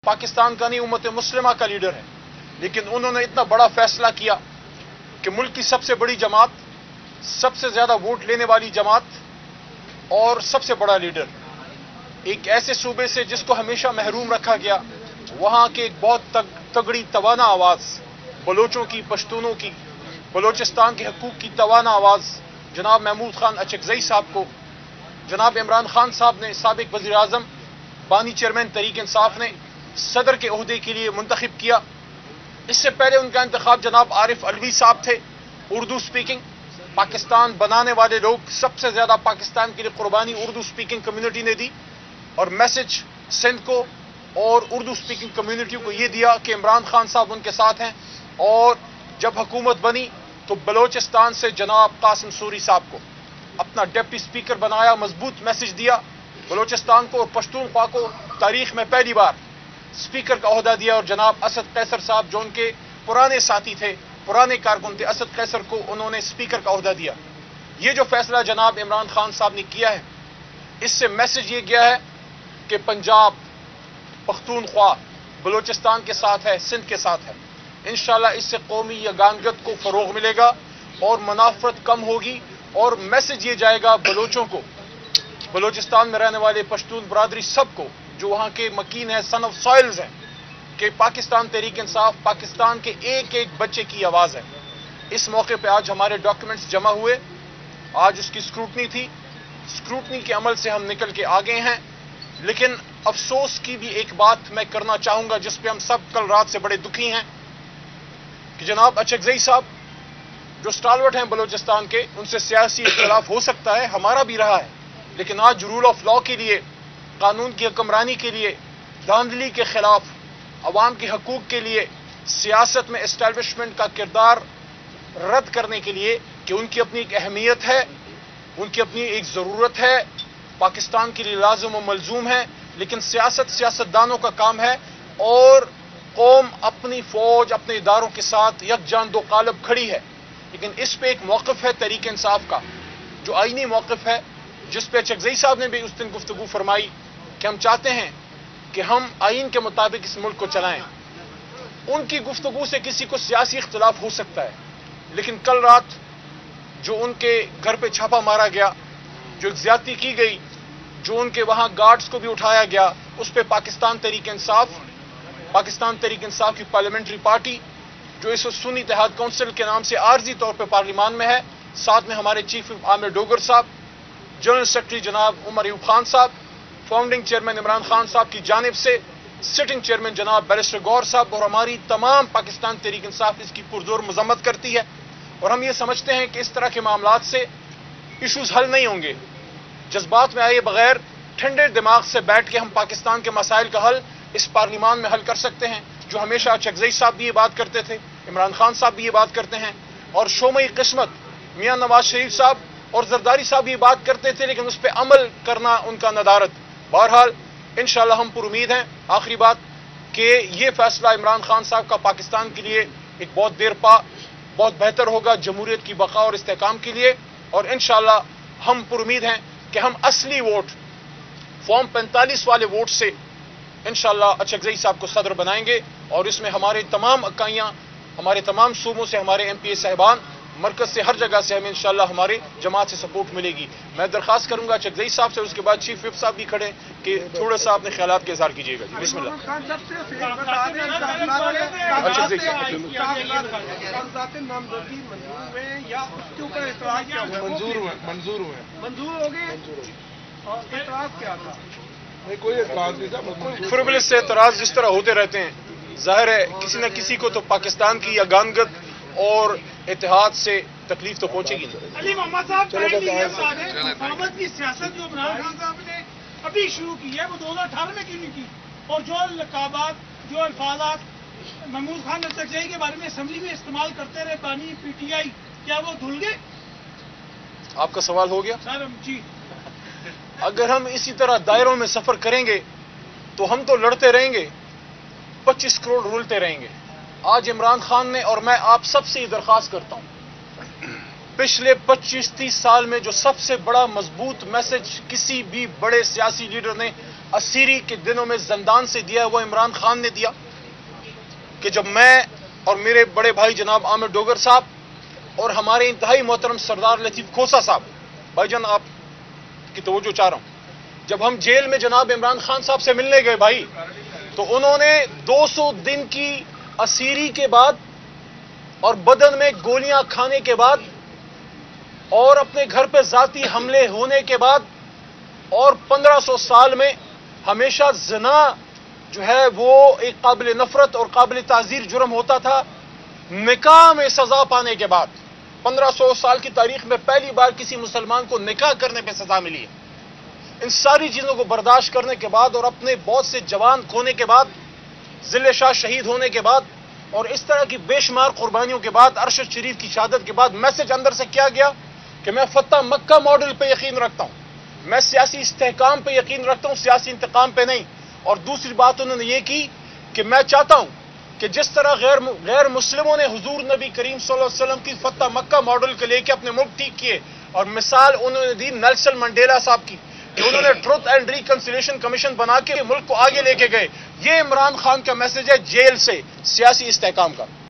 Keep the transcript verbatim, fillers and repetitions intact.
पाकिस्तान का नहीं, उम्मत मुस्लिमा का लीडर है, लेकिन उन्होंने इतना बड़ा फैसला किया कि मुल्क की सबसे बड़ी जमात, सबसे ज्यादा वोट लेने वाली जमात और सबसे बड़ा लीडर, एक ऐसे सूबे से जिसको हमेशा महरूम रखा गया, वहां के एक बहुत तग, तगड़ी तवाना आवाज, बलोचों की, पश्तूनों की, बलोचिस्तान के हकूक की तवाना आवाज जनाब महमूद खान अचकजई साहब को जनाब इमरान खान साहब ने, साबिक वज़ीर आज़म, बानी चेयरमैन तहरीक इंसाफ ने सदर के ओहदे के लिए मुंतखब किया। इससे पहले उनका इंतखाब जनाब आरिफ अलवी साहब थे, उर्दू स्पीकिंग। पाकिस्तान बनाने वाले लोग, सबसे ज्यादा पाकिस्तान के लिए कुर्बानी उर्दू स्पीकिंग कम्युनिटी ने दी, और मैसेज सिंध को और उर्दू स्पीकिंग कम्युनिटी को यह दिया कि इमरान खान साहब उनके साथ हैं। और जब हुकूमत बनी तो बलोचिस्तान से जनाब कासिम सूरी साहब को अपना डिप्टी स्पीकर बनाया, मजबूत मैसेज दिया बलोचिस्तान को, और पश्तूनख्वा को तारीख में पहली बार स्पीकर का ओहदा दिया। और जनाब असद कैसर साहब, जो उनके पुराने साथी थे, पुराने कारकुन थे, असद कैसर को उन्होंने स्पीकर का ओहदा दिया। ये जो फैसला जनाब इमरान खान साहब ने किया है, इससे मैसेज ये गया है कि पंजाब, पख्तूनख्वा बलोचिस्तान के साथ है, सिंध के साथ है। इंशाल्लाह इससे कौमी यगानगत को फरोग मिलेगा और मुनाफरत कम होगी, और मैसेज ये जाएगा बलोचों को, बलोचिस्तान में रहने वाले पश्तून बरादरी सबको, जो वहां के मकीन है, सन ऑफ सॉइल्स हैं, कि पाकिस्तान तहरीक इंसाफ पाकिस्तान के एक एक बच्चे की आवाज है। इस मौके पे आज हमारे डॉक्यूमेंट्स जमा हुए, आज उसकी स्क्रूटनी थी, स्क्रूटनी के अमल से हम निकल के आ गए हैं। लेकिन अफसोस की भी एक बात मैं करना चाहूंगा, जिस पे हम सब कल रात से बड़े दुखी हैं, कि जनाब अचकजई साहब जो स्टालवर्ट हैं बलोचिस्तान के, उनसे सियासी इख्तिलाफ हो सकता है, हमारा भी रहा है, लेकिन आज रूल ऑफ लॉ के लिए, कानून की हुक्मरानी के लिए, धांधली के खिलाफ, अवाम के हकूक के लिए, सियासत में एस्टैब्लिशमेंट का किरदार रद्द करने के लिए, कि उनकी अपनी एक अहमियत है, उनकी अपनी एक जरूरत है, पाकिस्तान के लिए लाजिम व मलजूम है। लेकिन सियासत सियासतदानों का काम है, और कौम अपनी फौज, अपने इदारों के साथ यकजान दो कालब खड़ी है। लेकिन इस पे एक मौक़िफ़ है तहरीक इंसाफ का, जो आईनी मौक़िफ़ है, जिस पे अचकजई साहब ने भी उस दिन गुफ्तगू फरमाई कि हम चाहते हैं कि हम आईन के मुताबिक इस मुल्क को चलाएं। उनकी गुफ्तगू से किसी को सियासी इख्तिलाफ हो सकता है, लेकिन कल रात जो उनके घर पे छापा मारा गया, जो ज्यादती की गई, जो उनके वहां गार्ड्स को भी उठाया गया, उस पर पाकिस्तान तहरीक इंसाफ पाकिस्तान तहरीक इंसाफ की पार्लियामेंट्री पार्टी, जो इस सुन्नी इत्तेहाद काउंसिल के नाम से आर्जी तौर पर पार्लियामान में है, साथ में हमारे चीफ आमिर डोगर साहब, जनरल सेक्रेटरी जनाब उमर अयूब खान साहब, फाउंडिंग चेयरमैन इमरान खान साहब की जानिब से सिटिंग चेयरमैन जनाब बैरिस्टर गौर साहब, और हमारी तमाम पाकिस्तान तहरीक इंसाफ इसकी पुरजोर मजम्मत करती है। और हम ये समझते हैं कि इस तरह के मामलात से इशूज हल नहीं होंगे। जज्बात में आए बगैर ठंडे दिमाग से बैठ के हम पाकिस्तान के मसाइल का हल इस पार्लियामान में हल कर सकते हैं, जो हमेशा अचकजई साहब भी ये बात करते थे, इमरान खान साहब भी ये बात करते हैं, और शोमई किस्मत मियां नवाज शरीफ साहब और जरदारी साहब भी ये बात करते थे, लेकिन उस पर अमल करना उनका नदारत। बहरहाल इंशाल्लाह हम पुरुमीद हैं, आखिरी बात, कि ये फैसला इमरान खान साहब का पाकिस्तान के लिए एक बहुत देर पा बहुत बेहतर होगा, जमहूरियत की बका और इस्तेहकाम के लिए। और इंशाल्लाह हम पुरुमीद हैं कि हम असली वोट, फॉर्म पैंतालीस वाले वोट से इंशाल्लाह अचकजई साहब को सदर बनाएंगे, और इसमें हमारे तमाम इकाइयां, हमारे तमाम सूबों से हमारे एम पी ए साहिबान, मरकज से, हर जगह से हमें इंशाल्लाह हमारे जमात से सपोर्ट मिलेगी। मैं दरखास्त करूंगा अचकजई साहब से, उसके बाद चीफ विप साहब भी खड़े, कि थोड़ा सा अपने ख्यालात के इजहार कीजिएगा। जी बिस्मिल्लाह। अचकजई साहब मंजूर हुए मंजूर हुए मंजूर हो गए, एतराज क्या था? नहीं, कोई एतराज नहीं था। फ्रिवलेस से एतराज जिस तरह होते रहते हैं, जाहिर है किसी न किसी को तो पाकिस्तान की यगानगत और इत्तेहाद से तकलीफ तो पहुंचेगी नहीं। अली मोहम्मद साहब, हुकूमत की सियासत जो इमरान खान साहब ने अभी शुरू की है, वो दो हजार अठारह में क्यों नहीं की? और जो लकाबात, जो अल्फाजात महमूद खान अचकजई के बारे में असम्बली में इस्तेमाल करते रहे बानी पी टी आई, क्या वो धुल गए? आपका सवाल हो गया सर जी। अगर हम इसी तरह दायरों में सफर करेंगे तो हम तो लड़ते रहेंगे, पच्चीस करोड़ रुलते रहेंगे। आज इमरान खान ने, और मैं आप सबसे ये दरख्वास्त करता हूं, पिछले पच्चीस तीस साल में जो सबसे बड़ा मजबूत मैसेज किसी भी बड़े सियासी लीडर ने اسیری کے دنوں میں زندان سے دیا وہ عمران خان نے دیا کہ جب میں اور میرے بڑے بھائی جناب عامر ڈوگر صاحب اور ہمارے انتہائی محترم سردار لطیف کھوسا صاحب، بھائی جان آپ کی توجہ چاہ رہا ہوں، جب ہم جیل میں جناب عمران خان صاحب سے ملنے گئے بھائی، تو انہوں نے دو سو دن کی اسیری کے بعد اور بدن میں گولیاں کھانے کے بعد اور اپنے گھر پہ ذاتی حملے ہونے کے بعد اور پندرہ سو سال میں ہمیشہ زنا جو ہے وہ ایک قابل نفرت اور قابل تعزیر جرم ہوتا تھا، نکاح میں سزا پانے کے بعد پندرہ سو سال کی تاریخ میں پہلی بار کسی مسلمان کو نکاح کرنے پہ سزا ملی ہے۔ ان ساری چیزوں کو برداشت کرنے کے بعد اور اپنے بہت سے جوان کھونے کے بعد، ضلع شاہ شہید ہونے کے بعد اور اس طرح کی بے شمار قربانیوں کے بعد، ارشد شریف کی شہادت کے بعد میسج اندر سے کیا گیا کہ میں فتح مکہ ماڈل پہ یقین رکھتا ہوں، میں سیاسی استحکام پہ یقین رکھتا ہوں، سیاسی انتقام پہ نہیں۔ اور دوسری بات انہوں نے یہ کی کہ میں چاہتا ہوں کہ جس طرح غیر غیر مسلموں نے حضور نبی کریم صلی اللہ علیہ وسلم کی فتح مکہ ماڈل کے لے کے اپنے ملک ٹھیک کیے، اور مثال انہوں نے دی نیلسن منڈیلا صاحب کی کہ انہوں نے ٹروتھ اینڈ ریکنسیلیشن کمیشن بنا کے ملک کو آگے لے کے گئے، یہ عمران خان کا میسج ہے جیل سے سیاسی استحکام کا۔